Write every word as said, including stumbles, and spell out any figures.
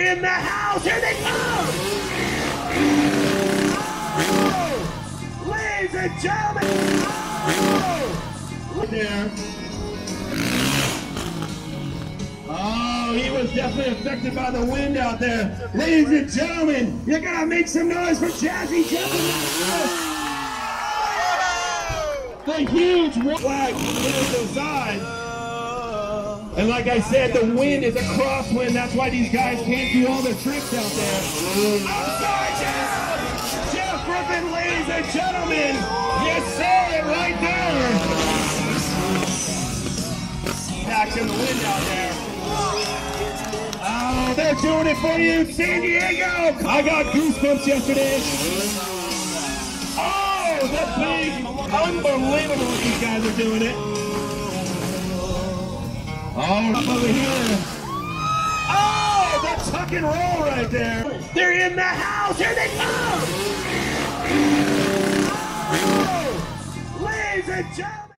They're in the house. Here they come. Oh, ladies and gentlemen. Oh, there. Oh, he was definitely affected by the wind out there. Ladies and gentlemen, you gotta make some noise for Jazzy Jeff. The huge flag to the side. And like I said, the wind is a crosswind. That's why these guys can't do all their tricks out there. I'm sorry, Jeff. Jeff Griffin, ladies and gentlemen. You saw it right there. Catching the wind out there. Oh, they're doing it for you, San Diego. I got goosebumps yesterday. Oh, the big, unbelievable what these guys are doing it. Oh, up over here. Oh, the tuck and roll right there. They're in the house. Here they come. Oh, ladies and gentlemen.